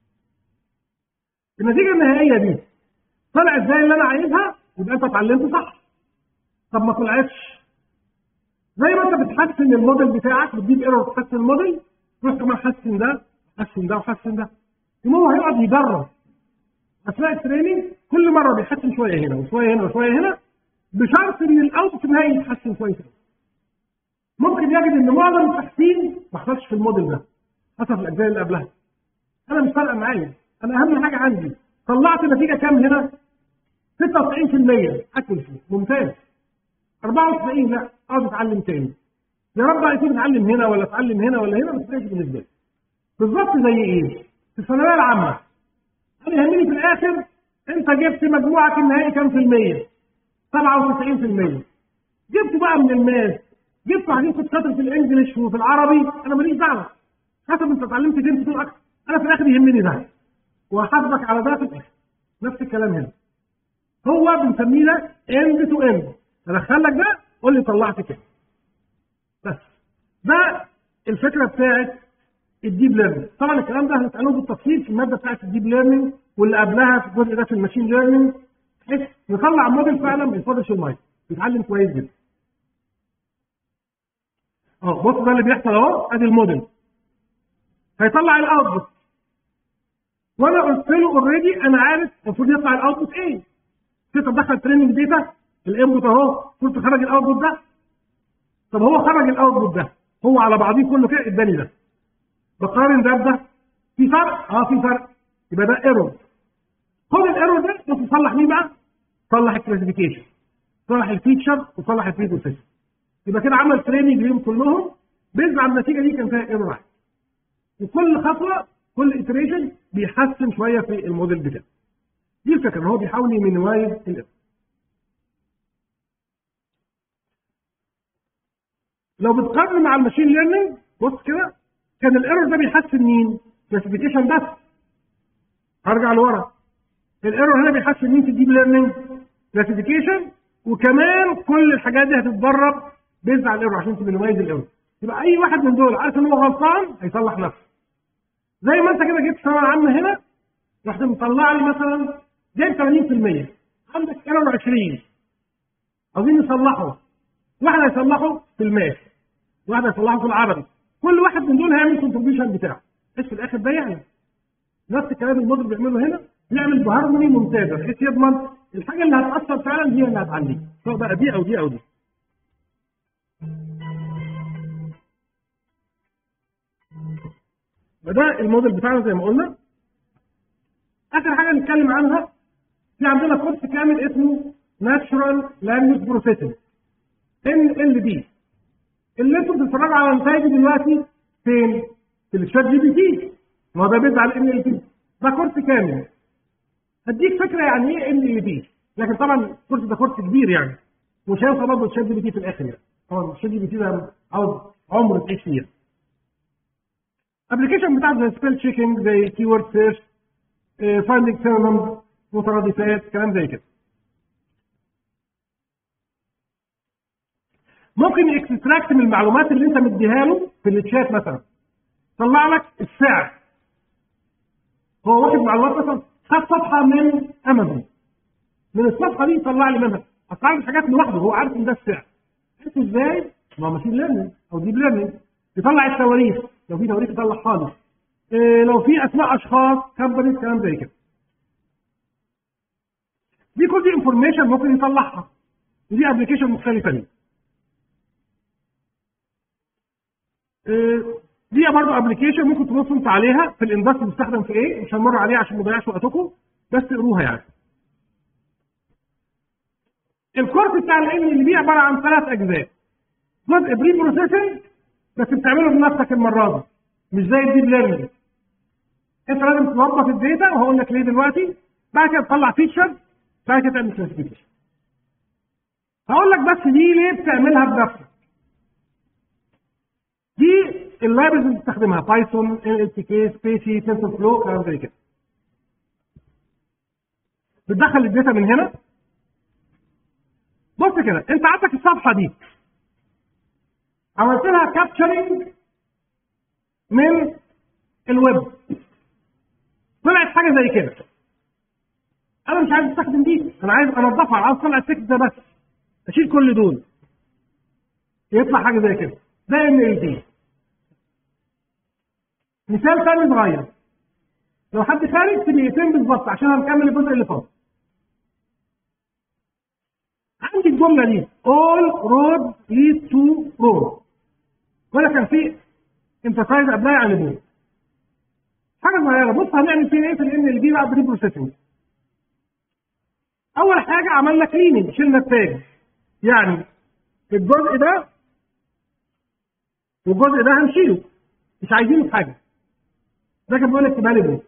النتيجه النهائيه دي طلعت زي اللي انا عايزها يبقى انت اتعلمت صح. طب ما طلعتش زي ما انت بتحسن الموديل بتاعك بتجيب ايرور تحسن الموديل، تروح كمان حسن ده حسن ده وحسن ده. هو هيقعد يجرب اثناء التريننج كل مره بيحسن شويه هنا وشويه هنا وشويه هنا بشرط ان الاوتبوت النهائي يتحسن كويس. ممكن يجد ان معظم التحسين ما حصلش في الموديل ده، حصل في الاجزاء اللي قبلها. انا مش فارقه معايا، انا اهم حاجه عندي طلعت نتيجه كام هنا؟ ستة وتسعين بالمية اكيورسي ممتاز. أربعة وتسعين لا اقعد اتعلم تاني. يا رب بقى يكون اتعلم هنا ولا اتعلم هنا ولا هنا، ما تفرقش بالنسبه لي. بالظبط زي ايه؟ في الثانويه العامه. انا يهمني في الاخر انت جبت مجموعك النهائي كام في المية؟ سبعة وتسعين بالمية. جبت بقى من الماس جبت بعدين كنت شاطر في الانجليش وفي العربي، انا ماليش دعوه، حسب انت اتعلمت فين تكون اكتر، انا في الاخر يهمني ده وهحاسبك على ده في الاخر. نفس الكلام هنا، هو بنسميه ده اند تو اند، ادخل لك ده قول لي طلعت كده. بس ده الفكره بتاعت الديب ليرنينج. طبعا الكلام ده هنساله بالتفصيل في الماده بتاعت الديب ليرنينج واللي قبلها في الجزء ده في الماشين ليرنينج، بحيث نطلع موديل فعلا ما يفضلش المايك، بيتعلم كويس جدا. اه بص ده اللي بيحصل اهو، ادي الموديل هيطلع الاوتبوت، وانا قلت له اوريدي انا عارف المفروض يطلع الاوتبوت ايه. تقدر تدخل تريننج داتا، الانبوت اهو المفروض تخرج الاوتبوت ده. طب هو خرج الاوتبوت ده، هو على بعضيه كله كده اداني ده، بقارن ده بده، في فرق؟ اه في فرق، يبقى ده ايرور. خد الايرور ده بس تصلح مين بقى؟ صلح الكلاسيفيكيشن، صلح الفيتشر، وصلح البريبروسيس. يبقى كده عمل تريننج ليهم كلهم، بيزعل على النتيجه دي كان فيها ايرور واحد. وكل خطوه كل اتريشن بيحسن شويه في الموديل بتاعه. دي الفكره، ان هو بيحاول يمينيمايز الايرور. لو بتقارن مع الماشين ليرنينج بص كده، كان الايرور ده بيحسن مين؟ كلاسيفيكيشن بس. هرجع لورا، الايرور هنا بيحسن مين في الديب ليرنينج؟ كلاسيفيكيشن، وكمان كل الحاجات دي هتتدرب بيز على الايرور عشان تمينيمايز الايرور. يبقى اي واحد من دول عارف ان هو غلطان هيصلح نفسه. زي ما انت كده جبت ثانويه عامه هنا، رحت مطلع لي مثلا جايب ثمانين في المية، عندك ايرور عشرين عاوزين نصلحه، واحد هيصلحه في الماث، واحد هيصلحه في العربي، كل واحد من دول هيعمل كونتريبيوشن بتاعه. ايش في الاخر ده يعني نفس الكلام الموديل بيعمله هنا، يعمل بهارموني ممتازه بحيث يضمن الحاجه اللي هتاثر فعلا هي اللي هتعليه، سواء بقى دي او دي او دي. فده الموديل بتاعنا زي ما قلنا. اخر حاجه نتكلم عنها، في عندنا كورس كامل اسمه ناتشورال لانجويج بروسيسنج ان ال بي، اللي انتم بتتفرجوا على نتائجه دلوقتي فين؟ في الشات جي بي تي، ما هو ده بيز على ان ال بي. ده كورس كامل هديك فكره يعني ايه ان ال بي، لكن طبعا الكورس ده كورس كبير يعني، مش هيوصل برضه الشات جي بي تي في الاخر يعني، طبعا الشات جي بي تي ده عاوز عمر تعيش فيه. ابلكيشن بتاع زي سبيل تشيكنج، زي كي وورد سيرش، فايندنج سينونيمز، مترادفات، كلام زي كده. ممكن يكستراكت من المعلومات اللي انت مديها له في الشات مثلا، طلع لك السعر. هو واخد معلومات مثلا، خد صفحه من امازون، من الصفحه دي طلع لي منها هطلع لي حاجات لوحده، هو عارف ان ده السعر. عرفت ازاي؟ ما ماشين ليرنينج او ديب ليرنينج. يطلع التواريخ، لو في تواريخ يطلع خالص، إيه لو في اسماء اشخاص، كمبانيز، كلام زي كده. دي كل دي انفورميشن ممكن يطلعها، ودي ابلكيشن مختلفه دي. إيه دي برضه ابلكيشن ممكن تبصوا انت عليها في الاندستري بتستخدم في ايه، مش هنمر عليها عشان ما نضيعش وقتكم، بس اقروها يعني. الكورس بتاع العلم اللي بيه عباره عن ثلاث اجزاء. جزء بري بروسيسنج بس بتعمله بنفسك المره دي، مش زي الديب ليرنينج. انت لازم تظبط الداتا وهقول لك ليه دلوقتي. بعد كده تطلع فيتشر، بعد كده تعمل كلاسيفيكيشن. هقول لك بس دي ليه بتعملها بنفسك. دي اللايبرز اللي بتستخدمها بايثون، ال ال تي كي، سبيسي، تنسور فلو، كلام زي كده. بتدخل الداتا من هنا. بص كده، انت عندك الصفحه دي عملت لها كابتشرنج من الويب، طلعت حاجه زي كده. انا مش عايز استخدم دي، انا عايز انضفها، عايز اطلع التكست ده بس، اشيل كل دول يطلع حاجه زي كده. ده ان ال بي. مثال ثاني صغير، لو حد خارج في دقيقتين بالظبط عشان هنكمل الجزء اللي فات. عندي الجمله دي all roads lead to Rome، ولا كان في emphasize قبلها يعني بول. حاجه صغيره، بص هنعمل فيها ايه في الان ال بي بعد بري بروسيسنج. اول حاجه عملنا كليننج، شلنا التاج، يعني الجزء ده والجزء ده هنشيله، مش عايزينه في حاجه. ده كان بيقول لك فاليبل.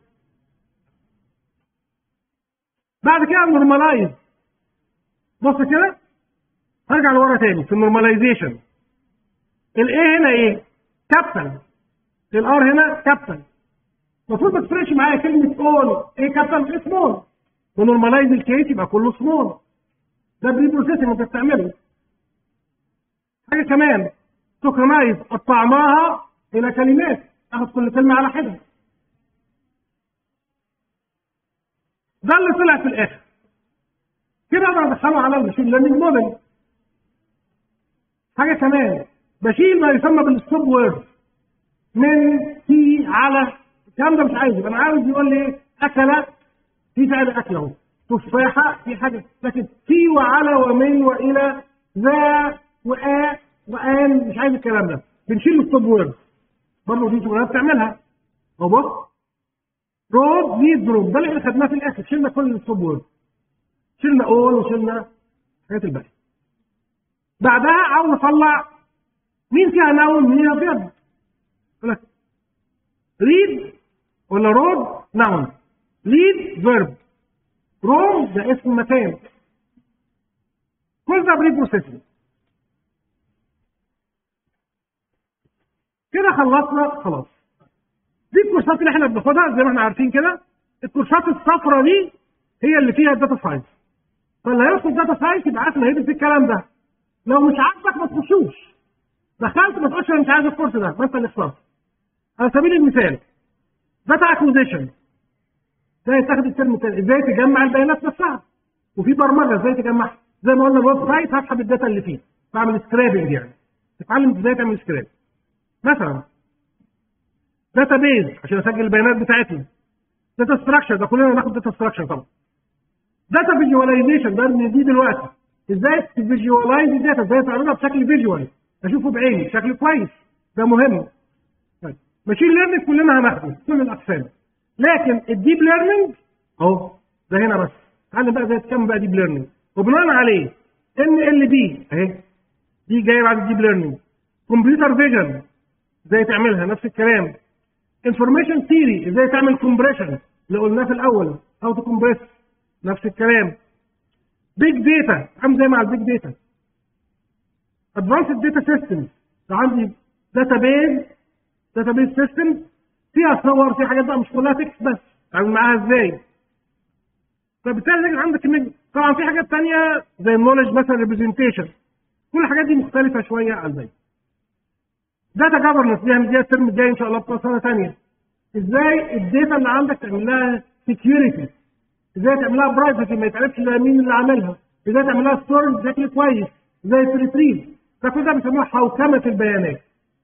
بعد كده نورمالايز. بص كده، هرجع لورا تاني في النورماليزيشن. الايه هنا ايه؟ كابيتال. الار هنا كابيتال. المفروض ما تفرقش معايا كلمه اول ايه كابيتال ايه سمول. ونورماليز الكيس يبقى كله سمول. ده بري بروسيسنج انت بتعمله. حاجه كمان توكنايز قطعناها الى كلمات، اخد كل كلمه على حده. ده اللي طلع في الاخر. كده اقدر ادخله على الماشين ليرنينج موديل. حاجه كمان بشيل ما يسمى بالستوب وورد من في على. الكلام ده مش عايز، يبقى انا عاوز يقول لي ايه؟ اكل، في فعل اكل اهو، تفاحه، في حاجه، لكن في وعلى ومن والى ذا وآ وآن مش عايز الكلام ده. بنشيل الستوب وورد. برضه في شغلانات بتعملها اهو. بص رود زيد دروب، ده اللي احنا خدناه في الاخر. شلنا كل الستوب وورد، شلنا اول وشلنا الحاجات الباقيه. بعدها عاوز اطلع مين فيها ناون مين فيها فيرب. يقول لك ريد ولا رود ناون، ريد فيرب، روم ده اسم مكان. كل ده بري بروسيسنج. كده خلصنا خلاص. دي الكورسات اللي احنا بناخدها زي ما احنا عارفين كده. الكورسات الصفراء دي هي اللي فيها الداتا ساينس. فاللي هيدخل داتا ساينس يبقى عارف ان هيدرس الكلام ده. لو مش عاجبك ما تخشوش. دخلت ما تقولش انا مش عايز الكورس ده مثلا اخلاص. على سبيل المثال داتا اكوزيشن ازاي تاخد الترم الثاني، ازاي تجمع البيانات نفسها، وفي برمجه ازاي تجمعها. زي ما قلنا الويب سايت هسحب الداتا اللي فيه، بعمل سكرابنج يعني تتعلم ازاي تعمل سكراب. مثلا داتا بيز عشان اسجل البيانات بتاعتنا. داتا ستراكشر ده كلنا ناخد داتا ستراكشر طبعا. داتا فيجواليزيشن ده من دي دلوقتي ازاي تفيجوالايز الداتا، ازاي تعرضها بشكل فيجوال اشوفه بعيني بشكل كويس، ده مهم. طيب ماشين ليرنينج كلنا هناخده كل الاقسام، لكن الديب ليرنينج اهو ده هنا بس. تعالى بقى ازاي تكمل بقى ديب ليرنينج، وبناء عليه ان ال بي اهي دي جايه بعد الديب ليرنينج. كمبيوتر فيجن ازاي تعملها نفس الكلام. انفورميشن ثيوري ازاي تعمل كومبريشن اللي قلناه في الاول او تكمبريس نفس الكلام. بيج داتا عامل زي مع البيج داتا. ادفانسد داتا سيستمز عندي داتا بيز داتا بيز سيستم فيها صور، في حاجات بقى مش كلها تكست بس، اتعامل معاها ازاي. فبالتالي عندك كمية. طبعا في حاجات ثانيه زي النولج مثلا ريبريزنتيشن، كل الحاجات دي مختلفه شويه عن زي داتا جفرنس. دي هنديها الترم الجاي ان شاء الله في سنه ثانيه. ازاي الداتا اللي عندك تعمل لها سكيورتي، ازاي تعملها برايفسي ما يتعرفش مين اللي عاملها، ازاي تعملها ستورج بشكل كويس زي الريتريف. ده كل ده بيسموها حوكمه البيانات.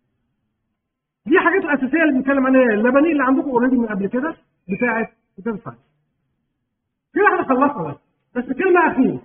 دي حاجات الاساسيه اللي بنتكلم عليها اللبني اللي عندكم اوريدي من قبل كده بتاعه الداتا ساينس. كده احنا خلصنا بس. بس كلمه اخيره.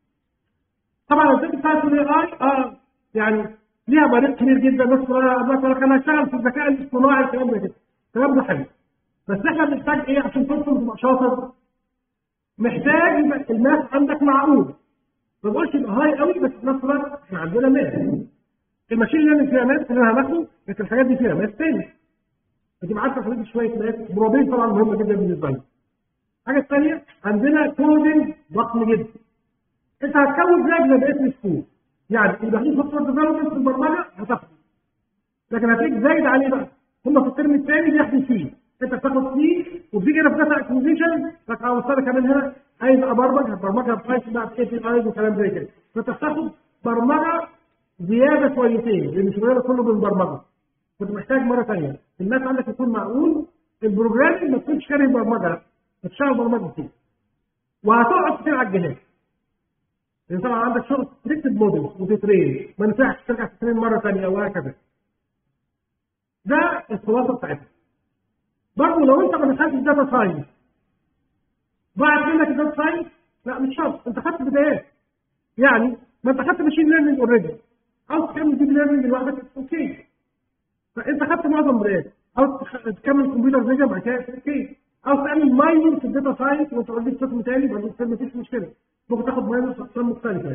طبعا الداتا ساينس والاي اي اه يعني ليها بريق كبير جدا. الناس مثلا انا هشتغل في الذكاء الاصطناعي الكلام ده كده، الكلام ده حلو. بس احنا بنحتاج ايه عشان توصل تبقى شاطر؟ محتاج يبقى الماث عندك معقول. ما بقولش يبقى هاي قوي، بس في نفس الوقت احنا عندنا ماث. الماشين ليرنينج فيها ماث كلنا هناخده، لكن الحاجات دي فيها ماث تاني. فتبقى عارفه حضرتك شويه ماث. بروبين طبعا مهمه جدا بالنسبه لنا. الحاجه الثانيه عندنا كودنج ضخم جدا. انت هتكون لجنه باسم سكول، يعني يبقى في سوفت وير ديفلوبمنت في البرمجه هتاخده، لكن هتيجي زايد عليه بقى. هم في الترم الثاني بياخدوا فيه، انت بتاخد فيه وبتيجي هنا في داتا اكوزيشن لك اوصلك كمان هنا عايز ابرمج هتبرمجها بايثون بقى في اي بي ايز وكلام زي كده. فانت بتاخد برمجه زياده شويتين لان شغلنا كله بالبرمجه. كنت محتاج مره ثانيه الناس عندك يكون معقول. البروجرامينج ما تكونش كاره برمجه، لا تشتغل برمجه كتير وهتقعد كتير على الجهاز. لان طبعا عندك شغل ستريكتد موديل وتترين، ما ينفعش ترجع تترين مره ثانيه وهكذا. ده الخلاصه بتاعتها. برضه لو انت ما دخلتش داتا ساينس ضاعت منك الداتا ساينس، لا مش شرط، انت خدت بدايات. يعني ما انت خدت ماشين ليرنينج اوريدي، عاوز تكمل ديب ليرنينج لوحدك اوكي. فانت خدت معظم بدايات، عاوز تكمل كمبيوتر فيجن بعد كده اوكي. عاوز تعمل مايننج في الداتا ساينس وانت اوريدي قسم ثاني برضه مفيش مشكله، ممكن تاخد مايننج في اقسام مختلفه.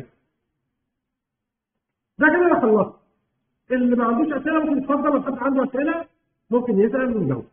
ده كده انا خلصت. اللي ما عندوش اسئله ممكن يتفضل، لو حد عنده اسئله ممكن يسال ونجاوب.